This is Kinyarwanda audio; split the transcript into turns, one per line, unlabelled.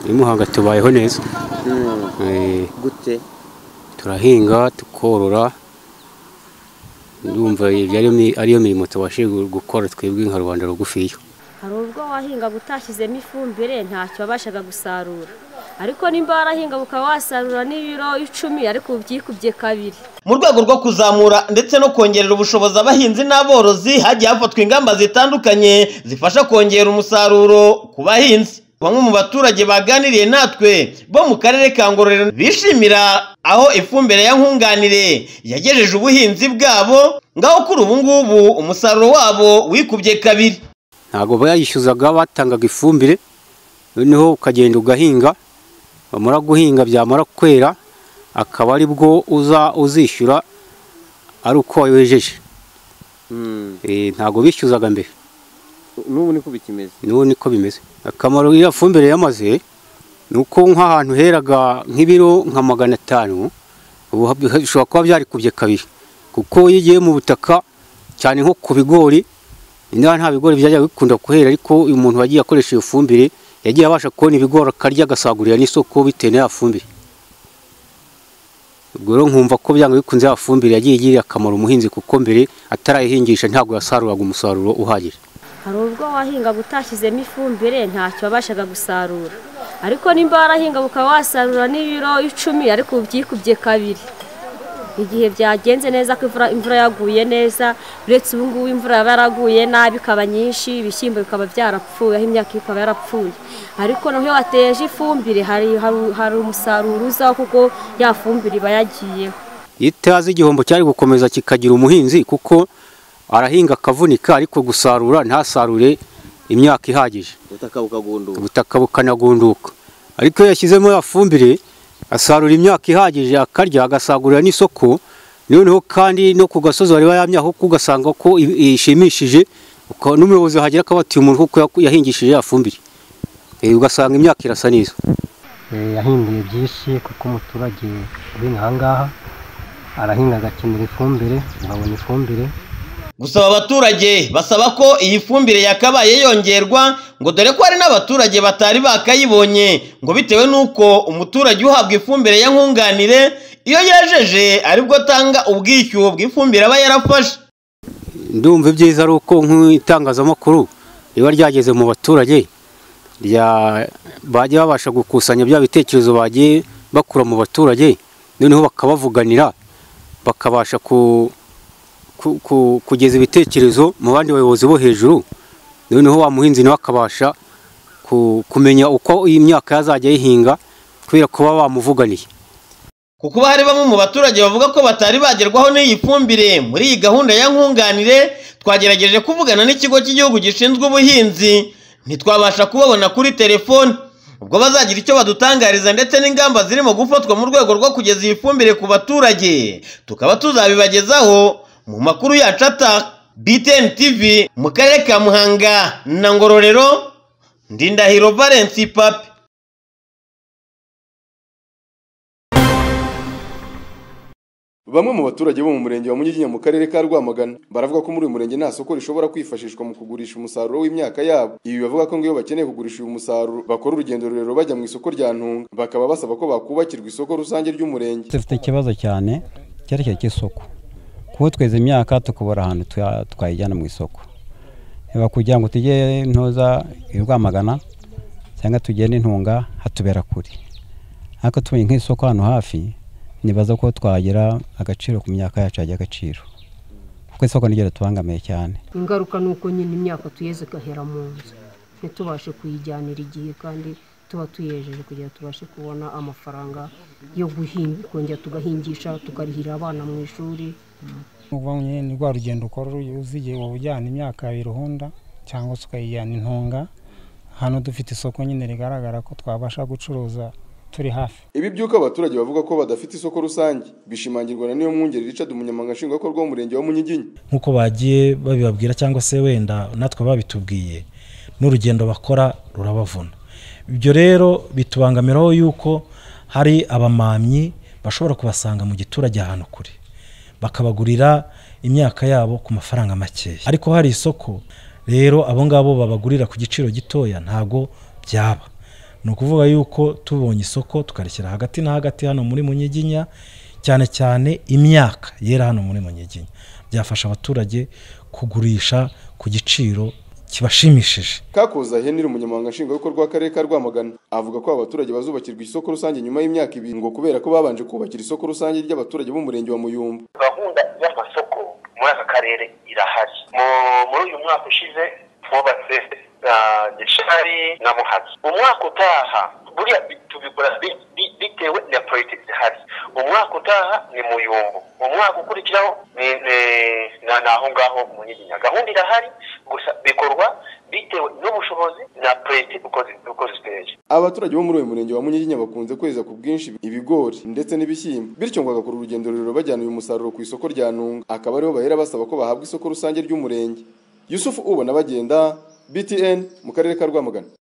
Imuhanga tubayeho neza.
Gute?
Turahinga tukorora. Ndumva ariyo mirimo tubashe gukora twebwe nka rubanda rugufiyo.
Hari ubwo wahinga gutashyizemo ifumbire ntacyo wabashaga gusarura, ariko nimba warahinga ukaba wasarura n'ibiro 10 ariko ubyikubye kabiri.
Mu rwego rwo kuzamura ndetse no kongerera ubushobozi abahinzi n'aborozi, hagiye hafatwa ingamba zitandukanye zifasha kongera umusaruro ku bahinzi. Bamwe mu baturage baganiriye natwe bo mu karere ka Ngororero bishimira aho ifumbire ya nkunganire yagejeje ubuhinzi bwabo, ngaho kuri ubu ngubu umusaruro wabo wikubye kabiri.
Ntago bayishyuzaga, batangaga ifumbire, noneho ukagenda ugahinga, bamara guhinga byamara kwera akaba ari bwo uzishyura ari uko wawejeje. Ntago bishyuzaga mbere.
N'ubu niko bikimeze.
N'ubu niko bimeze. Akamaro ya fumbire yamaze nuko nk'ahantu heraga nk'ibiro nka 500 ubu bishobora kuba byari kubye kabiri, kuko yigiye mu butaka cyane nko ku bigori. Nta bigori byajya bikunda kuhera, ariko uyu muntu wagiye akoresha iyo fumbire yagiye abasha kubona ibigori akarya agasagurira n'isoko bitewe na fumbire. Ubwo rero nkumva ko byanga bikunze ya fumbire yagiye igirira akamaro umuhinzi, kuko mbere atarayihingisha ntabwo yasaruraga umusaruro uhagije.
Hari ubwo wahinga gutashyizemo ifumbire ntacyo wabashaga gusarura, ariko nimba warahinga ukaba wasarura n'ibiro 10 ariko ubyikubye kabiri. Igihe byagenze neza ko imvura yaguye neza, uretse ubu ngubu imvura yaraguye nabi ikaba nyinshi, ibishyimbo bikaba byarapfuye, aho imyaka ikaba yarapfuye. Ariko no iyo wateje ifumbire hari umusaruro uzaho, kuko ya fumbire iba yagiyeho.
Itazi igihombo cyari gukomeza kikagira umuhinzi, kuko arahinga akavunika, ariko gusarura ntasarure imyaka ihagije, ubutaka bukanagunduka. Ariko yashyizemo ya fumbire asarura imyaka ihagije, akarya agasagurira n'isoko. Noneho kandi no ku gasozi bari bayamyaho kugasanga ko ishimishije, n'umuyobozi hagira akabati umuntu kuko yahingishije ya fumbire, ugasanga imyaka irasa neza.
Yahinduye byinshi kuko umuturage w'inhangaha arahinga agakenera ifumbire, nkabona ifumbire.
Gusaba abaturage basaba ko iyi fumbire yakabaye yongerwa, ngo dore ko hari n'abaturage batari bakayibonye, ngo bitewe nuko umuturage uhabwa ifumbire ya nkunganire iyo yejeje aribwo tanga ubwishyu bw'ifumbire aba yarafashe.
Ndumva byiza ari uko nk'itangazamakuru riba ryageze mu baturage, bajya babasha gukusanya bya bitekerezo bagiye bakura mu baturage, noneho bakabavuganira, bakabasha kugeza ibitekerezo mu bandi bayobozi bo hejuru. Noneho wa muhinzi nawe akabasha kumenya uko iyi myaka yazajya yihinga, kubera kuba bamuvuganiye.
Kuko hari bamwe mu baturage bavuga ko batari bagerwaho n'iyi fumbire muri iyi gahunda ya nkunganire, twagerageje kuvugana n'ikigo cy'igihugu gishinzwe ubuhinzi ntitwabasha kubabona kuri telefone. Ubwo bazagira icyo badutangariza ndetse n'ingamba zirimo gufatwa mu rwego rwo kugeza iyi fumbire ku baturage, tukaba tuzabibagezaho mu makuru yacu ataha. BTN TV mu karere ka Muhanga na Ngororero, Ndindahiro Valence Papi.
Bamwe mu baturage bo mu murenge wa Munyiginya mu karere ka Rwamagana baravuga ko muri uyu murenge nta soko rishobora kwifashishwa mu kugurisha umusaruro w'imyaka yabo. Ibi bavuga ko iyo bakeneye kugurisha uyu musaruro bakora urugendo rurerure bajya mu isoko rya Ntunga, bakaba basaba ko bakubakirwa isoko rusange ry'umurenge.
Dufite ikibazo cyane cyerekeye cy'isoko, kuko tweze imyaka tukubura ahantu twayijyana mu isoko. Kugira ngo tujye ntoza Rwamagana cyangwa tugende Ntunga hatubera kure, ariko tubonye nk'isoko hano hafi nibaza ko twagira agaciro ku myaka yacu ajya agaciro, kuko isoko nigera tubangamiye cyane.
Ingaruka nuko nyine imyaka tuyeze gahera mu nzu, ntitubashe kuyijyanira igihe, kandi tuba tuyejeje kugira tubashe kubona amafaranga yo guhinga, kongera tugahingisha, tukarihira abana mu ishuri.
Ubonye ni rwa rugendo ukora uzigiye ujyana imyaka Ruhunda cyangwa se ukayijyana Intunga. Hano dufite isoko nyine rigaragara ko twabasha gucuruza turi hafi.
Ibi byuko abaturage bavuga ko badafite isoko rusange bishimangirwa na niyo mwungeri Richard umunyamabanga nshingwabikorwa w'umurenge wa Munyiginya.
Nkuko bagiye babibabwira cyangwa se wenda natwe babitubwiye, n'urugendo bakora rurabavuna. Ibyo rero bitubangamiraho yuko hari abamamyi bashobora kubasanga mu giturage ahantu kure, bakabagurira imyaka yabo ku mafaranga makeya, ariko hari isoko rero abo ngabo babagurira ku giciro gitoya ntago byaba. ni ukuvuga yuko tubonye isoko tukarishyira hagati na hagati hano muri Munyiginya, cyane cyane imyaka yera hano muri Munyiginya byafasha abaturage kugurisha ku giciro kibashimishije.
Kakoza Henry umunyamabanga nshingwabikorwa w'akarere ka Rwamagana avuga ko abaturage bazubakirwa isoko rusange nyuma y'imyaka 2 ngo kubera ko babanje kubakira isoko rusange ry'abaturage b'umurenge wa Muyumbu.
Gahunda y'amasoko muri aka karere irahari. Muri uyu mwaka ushize twubatse Gishari na Muhazi. Umwaka utaha buriya tubikora bitewe na project zihari. Umwaka utaha ni Muyumbu, umwaka ukurikiraho ni naho ngaho Munyiginya. Gahunda irahari gusa bikorwa bitewe n'ubushobozi na project uko ziteje.
Abaturage bo muri uyu murenge wa Munyiginya bakunze kweza ku bwinshi ibigori ndetse n'ibishyimbo, bityo ngo bagakora urugendo rurerure bajyana uyu musaruro ku isoko rya Ntunga, akaba ariho bahera basaba ko bahabwa isoko rusange ry'umurenge. Yusufu ubona bagenda BTN mu karere ka Rwamagana.